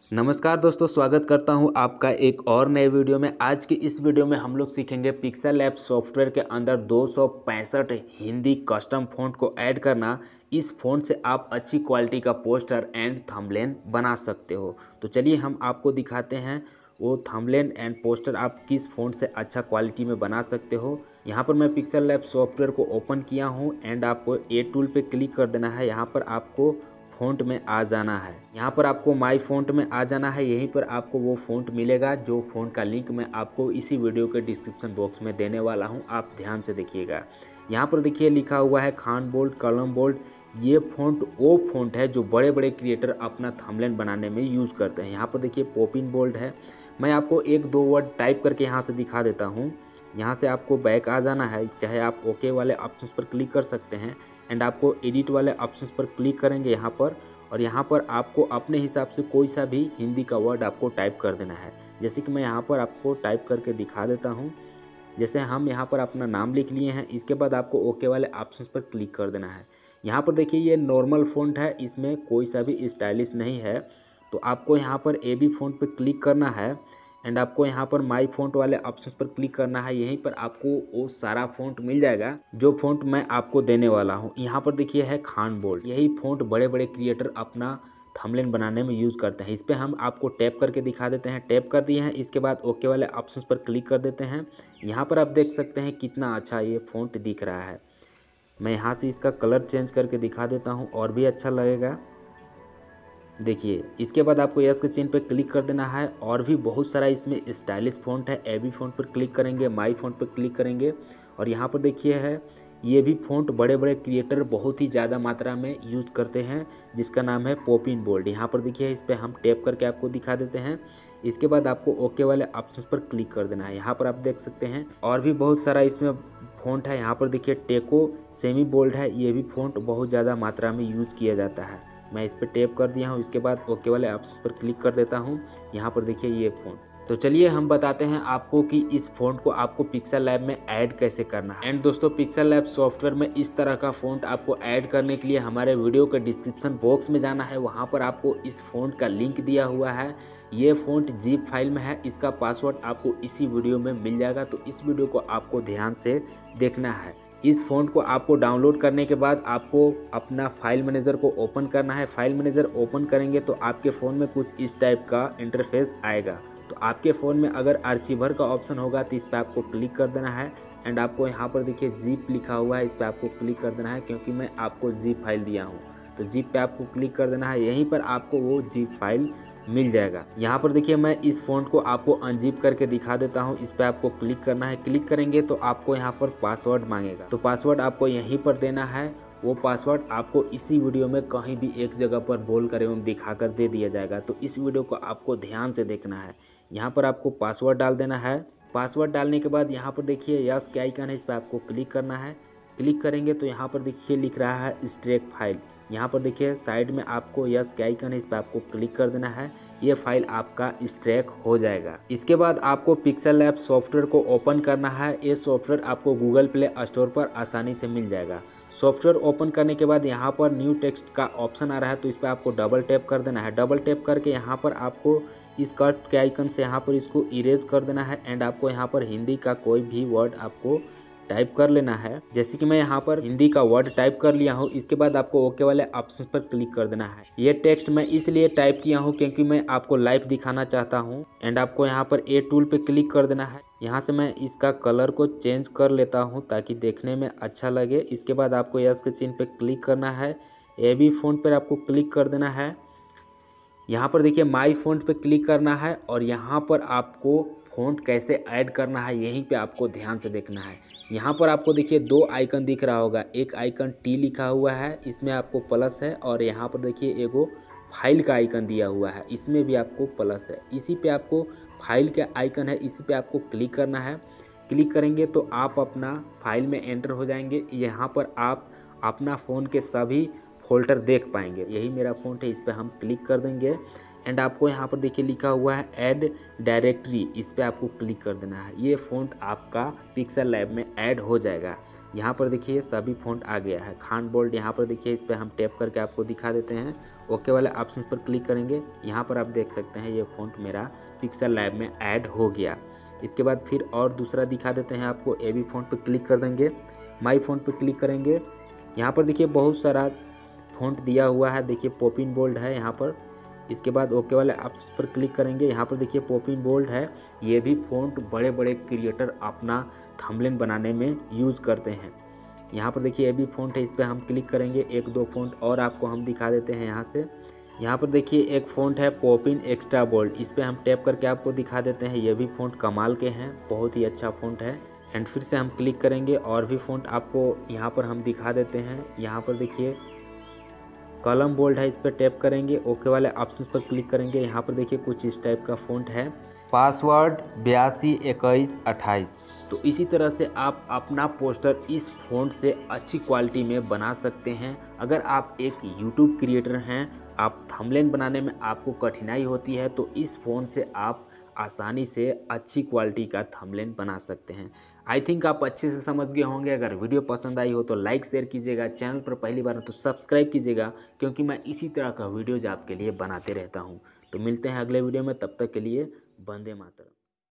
नमस्कार दोस्तों, स्वागत करता हूं आपका एक और नए वीडियो में। आज की इस वीडियो में हम लोग सीखेंगे पिक्सेल ऐप सॉफ्टवेयर के अंदर 265 हिंदी कस्टम फ़ॉन्ट को ऐड करना। इस फ़ॉन्ट से आप अच्छी क्वालिटी का पोस्टर एंड थंबनेल बना सकते हो। तो चलिए हम आपको दिखाते हैं वो थंबनेल एंड पोस्टर आप किस फ़ॉन्ट से अच्छा क्वालिटी में बना सकते हो। यहाँ पर मैं पिक्सेल ऐप सॉफ्टवेयर को ओपन किया हूँ एंड आपको ए टूल पे क्लिक कर देना है। यहाँ पर आपको फ़ॉन्ट में आ जाना है। यहाँ पर आपको माई फ़ॉन्ट में आ जाना है। यहीं पर आपको वो फ़ॉन्ट मिलेगा जो फ़ॉन्ट का लिंक मैं आपको इसी वीडियो के डिस्क्रिप्शन बॉक्स में देने वाला हूँ। आप ध्यान से देखिएगा। यहाँ पर देखिए लिखा हुआ है खान बोल्ड कलम बोल्ड। ये फ़ॉन्ट वो फ़ॉन्ट है जो बड़े बड़े क्रिएटर अपना थंबनेल बनाने में यूज़ करते हैं। यहाँ पर देखिए पॉपिन बोल्ड है। मैं आपको एक दो वर्ड टाइप करके यहाँ से दिखा देता हूँ। यहाँ से आपको बैक आ जाना है, चाहे आप ओके वाले ऑप्शंस पर क्लिक कर सकते हैं एंड आपको एडिट वाले ऑप्शंस पर क्लिक करेंगे यहाँ पर, और यहाँ पर आपको अपने हिसाब से कोई सा भी हिंदी का वर्ड आपको टाइप कर देना है। जैसे कि मैं यहाँ पर आपको टाइप करके दिखा देता हूँ। जैसे हम यहाँ पर अपना नाम लिख लिए हैं, इसके बाद आपको ओके वाले ऑप्शंस पर क्लिक कर देना है। यहाँ पर देखिए ये नॉर्मल फ़ॉन्ट है, इसमें कोई सा भी स्टाइलिश नहीं है। तो आपको यहाँ पर ए बी फ़ॉन्ट पर क्लिक करना है एंड आपको यहाँ पर माई फ़ॉन्ट वाले ऑप्शंस पर क्लिक करना है। यहीं पर आपको वो सारा फ़ॉन्ट मिल जाएगा जो फ़ॉन्ट मैं आपको देने वाला हूँ। यहाँ पर देखिए है खान बोल्ड। यही फ़ॉन्ट बड़े बड़े क्रिएटर अपना थंबनेल बनाने में यूज़ करते हैं। इस पर हम आपको टैप करके दिखा देते हैं। टैप कर दिए हैं, इसके बाद ओके वाले ऑप्शंस पर क्लिक कर देते हैं। यहाँ पर आप देख सकते हैं कितना अच्छा ये फ़ॉन्ट दिख रहा है। मैं यहाँ से इसका कलर चेंज करके दिखा देता हूँ और भी अच्छा लगेगा। देखिए इसके बाद आपको यस के चिन्ह पे क्लिक कर देना है। और भी बहुत सारा इसमें स्टाइलिश फ़ॉन्ट है। ए बी फ़ॉन्ट पर क्लिक करेंगे, माई फ़ॉन्ट पर क्लिक करेंगे और यहाँ पर देखिए है ये भी फ़ॉन्ट बड़े बड़े क्रिएटर बहुत ही ज़्यादा मात्रा में यूज़ करते हैं, जिसका नाम है पॉपिन बोल्ड। यहाँ पर देखिए इस पर हम टैप करके आपको दिखा देते हैं। इसके बाद आपको ओके वाले ऑप्शंस पर क्लिक कर देना है। यहाँ पर आप देख सकते हैं और भी बहुत सारा इसमें फ़ॉन्ट है। यहाँ पर देखिए टेको सेमी बोल्ड है। ये भी फ़ॉन्ट बहुत ज़्यादा मात्रा में यूज़ किया जाता है। मैं इस पर टैप कर दिया हूँ, इसके बाद ओके वाले ऑप्शन पर क्लिक कर देता हूँ। यहाँ पर देखिए ये फ़ॉन्ट। तो चलिए हम बताते हैं आपको कि इस फ़ॉन्ट को आपको पिक्सेल लैब में ऐड कैसे करना है। एंड दोस्तों पिक्सेल लैब सॉफ्टवेयर में इस तरह का फ़ॉन्ट आपको ऐड करने के लिए हमारे वीडियो के डिस्क्रिप्शन बॉक्स में जाना है। वहाँ पर आपको इस फ़ॉन्ट का लिंक दिया हुआ है। ये फ़ॉन्ट ज़िप फाइल में है। इसका पासवर्ड आपको इसी वीडियो में मिल जाएगा। तो इस वीडियो को आपको ध्यान से देखना है। इस फ़ॉन्ट को आपको डाउनलोड करने के बाद आपको अपना फाइल मैनेजर को ओपन करना है। फाइल मैनेजर ओपन करेंगे तो आपके फ़ोन में कुछ इस टाइप का इंटरफेस आएगा। तो आपके फ़ोन में अगर आर्चिवर का ऑप्शन होगा तो इस पर आपको क्लिक कर देना है एंड आपको यहाँ पर देखिए ज़िप लिखा हुआ है, इस पर आपको क्लिक कर देना है क्योंकि मैं आपको ज़िप फाइल दिया हूँ। तो ज़िप पे आपको क्लिक कर देना है। यहीं पर आपको वो ज़िप फाइल मिल जाएगा। यहाँ पर देखिए मैं इस फ़ॉन्ट को आपको अनजिप करके दिखा देता हूँ। इस पर आपको क्लिक करना है। क्लिक करेंगे तो आपको यहाँ पर पासवर्ड मांगेगा। तो पासवर्ड आपको यहीं पर देना है। वो पासवर्ड आपको इसी वीडियो में कहीं भी एक जगह पर बोल कर एवं दिखा कर दे दिया जाएगा। तो इस वीडियो को आपको ध्यान से देखना है। यहाँ पर आपको पासवर्ड डाल देना है। पासवर्ड डालने के बाद यहाँ पर देखिए यस के आइकन है, इस पर आपको क्लिक करना है। क्लिक करेंगे तो यहाँ पर देखिए लिख रहा है स्ट्रेक फाइल। यहाँ पर देखिए साइड में आपको यस के आइकन है, इस पर आपको क्लिक कर देना है। ये फाइल आपका स्ट्रेक हो जाएगा। इसके बाद आपको पिक्सेल लैब सॉफ्टवेयर को ओपन करना है। ये सॉफ्टवेयर आपको गूगल प्ले स्टोर पर आसानी से मिल जाएगा। सॉफ्टवेयर ओपन करने के बाद यहाँ पर न्यू टेक्स्ट का ऑप्शन आ रहा है, तो इस पर आपको डबल टैप कर देना है। डबल टैप करके यहाँ पर आपको इस कट के आइकन से यहाँ पर इसको इरेज कर देना है एंड आपको यहाँ पर हिंदी का कोई भी वर्ड आपको टाइप कर लेना है। जैसे कि मैं यहाँ पर हिंदी का वर्ड टाइप कर लिया हूँ। इसके बाद आपको ओके वाले ऑप्शन पर क्लिक कर देना है। ये टेक्स्ट मैं इसलिए टाइप किया हूँ क्योंकि मैं आपको लाइव दिखाना चाहता हूँ एंड आपको यहाँ पर ए टूल पे क्लिक कर देना है। यहाँ से मैं इसका कलर को चेंज कर लेता हूँ ताकि देखने में अच्छा लगे। इसके बाद आपको यस के चिन्ह पे क्लिक करना है। ए बी फ़ॉन्ट पर आपको क्लिक कर देना है। यहाँ पर देखिए माई फ़ॉन्ट पे क्लिक करना है और यहाँ पर आपको फ़ॉन्ट कैसे ऐड करना है यहीं पे आपको ध्यान से देखना है। यहाँ पर आपको देखिए दो आइकन दिख रहा होगा। एक आइकन टी लिखा हुआ है, इसमें आपको प्लस है, और यहाँ पर देखिए एगो फाइल का आइकन दिया हुआ है, इसमें भी आपको प्लस है। इसी पे आपको फाइल का आइकन है, इसी पे आपको क्लिक करना है। क्लिक करेंगे तो आप अपना फाइल में एंटर हो जाएंगे। यहाँ पर आप अपना फ़ोन के सभी फोल्डर देख पाएंगे। यही मेरा फ़ॉन्ट है, इस पर हम क्लिक कर देंगे एंड आपको यहाँ पर देखिए लिखा हुआ है ऐड डायरेक्टरी, इस पर आपको क्लिक कर देना है। ये फ़ॉन्ट आपका पिक्सल लैब में ऐड हो जाएगा। यहाँ पर देखिए सभी फ़ॉन्ट आ गया है। खान बोल्ड यहाँ पर देखिए, इस पर हम टैप करके आपको दिखा देते हैं। ओके वाले ऑप्शन पर क्लिक करेंगे, यहाँ पर आप देख सकते हैं ये फ़ॉन्ट मेरा पिक्सल लैब में ऐड हो गया। इसके बाद फिर और दूसरा दिखा देते हैं आपको। एबी फ़ॉन्ट पर क्लिक कर देंगे, माई फ़ॉन्ट पर क्लिक करेंगे। यहाँ पर देखिए बहुत सारा फ़ॉन्ट दिया हुआ है, देखिए पॉपिन बोल्ड है यहाँ पर। इसके बाद ओके वाले ऑप्शन पर क्लिक करेंगे, यहाँ पर देखिए पॉपिन बोल्ड है। ये भी फ़ॉन्ट बड़े बड़े क्रिएटर अपना थंबनेल बनाने में यूज़ करते हैं। यहाँ पर देखिए ये भी फ़ॉन्ट है, इस पर हम क्लिक करेंगे। एक दो फ़ॉन्ट और आपको हम दिखा देते हैं यहाँ से। यहाँ पर देखिए एक फ़ॉन्ट है पॉपिन एक्स्ट्रा बोल्ड, इस पर हम टैप करके आपको दिखा देते हैं। ये भी फ़ॉन्ट कमाल के हैं, बहुत ही अच्छा फ़ॉन्ट है। एंड फिर से हम क्लिक करेंगे और भी फ़ॉन्ट आपको यहाँ पर हम दिखा देते हैं। यहाँ पर देखिए कॉलम बोल्ड है, इस पर टैप करेंगे। ओके वाले ऑप्शन पर क्लिक करेंगे। यहाँ पर देखिए कुछ इस टाइप का फ़ॉन्ट है, पासवर्ड 822128। तो इसी तरह से आप अपना पोस्टर इस फ़ॉन्ट से अच्छी क्वालिटी में बना सकते हैं। अगर आप एक यूट्यूब क्रिएटर हैं, आप थंबनेल बनाने में आपको कठिनाई होती है, तो इस फ़ॉन्ट से आप आसानी से अच्छी क्वालिटी का थंबनेल बना सकते हैं। आई थिंक आप अच्छे से समझ गए होंगे। अगर वीडियो पसंद आई हो तो लाइक शेयर कीजिएगा, चैनल पर पहली बार हो तो सब्सक्राइब कीजिएगा, क्योंकि मैं इसी तरह का वीडियोज़ आपके लिए बनाते रहता हूँ। तो मिलते हैं अगले वीडियो में, तब तक के लिए वंदे मातरम।